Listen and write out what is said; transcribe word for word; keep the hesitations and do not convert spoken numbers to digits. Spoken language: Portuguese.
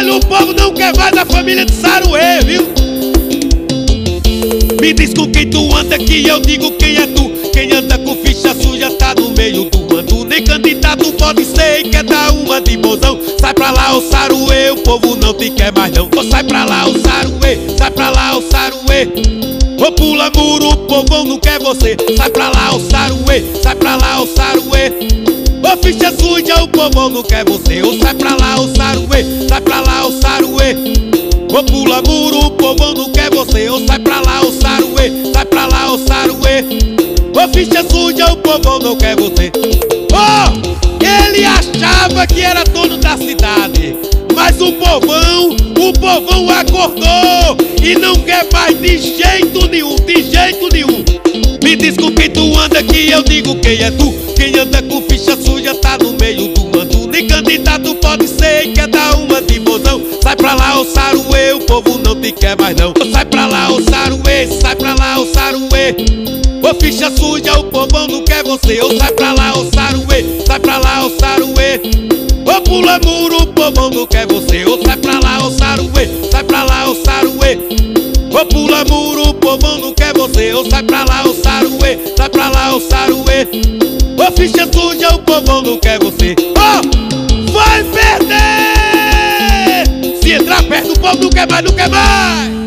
Olha, o povo não quer mais a família de Saruê, viu? Me diz com quem tu anda que eu digo quem é tu. Quem anda com ficha suja tá no meio do bando. Nem candidato pode ser e quer dar uma de mozão. Sai pra lá, ô Saruê, o povo não te quer mais não. Ô, sai pra lá, ô Saruê, sai pra lá, ô Saruê. Ô, pula muro, o povão não quer você. Sai pra lá, ô Saruê, sai pra lá, ô Saruê. Ô, ficha suja, o povão não quer você. Ô, sai pra lá, ô Saruê, sai pra lá, ô Saruê. Ô, pula muro, o povão não quer você. Ô, sai pra lá, ô Saruê, sai pra lá, ô Saruê. Ô, ficha suja, o povão não quer você. Ô, ele achava que era dono da cidade, mas o povão, o povão acordou e não quer mais de jeito nenhum, de jeito nenhum. Me diz com quem tu anda que eu digo quem é tu. Quem anda com ficha suja tá no meio do mando. Nem candidato pode ser e quer dar uma de mozão. Sai pra lá, ô Saruê, o povo não te quer mais não. Sai pra lá, ô Saruê, sai pra lá, ô Saruê. Ô, ficha suja, o povão não quer você. Ô, sai pra lá, ô Saruê, sai pra lá, ô Saruê. Ô, pula muro, o povão não quer você. Ô, sai pra lá, ô Saruê, sai pra lá, ô Saruê. Ô, pula muro, o povão não quer você. Ô, sai pra lá, ô Saruê, sai pra lá, ô Saruê. Ô, ficha suja, o povão não quer você. Ô, vai perder! Se entrar perto, o povo não quer mais, não quer mais.